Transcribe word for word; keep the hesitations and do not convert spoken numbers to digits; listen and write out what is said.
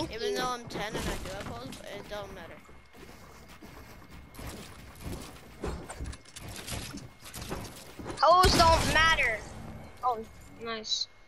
Thank Even you. though I'm ten and I do have holes, it don't matter. Hoes don't matter. Oh, nice.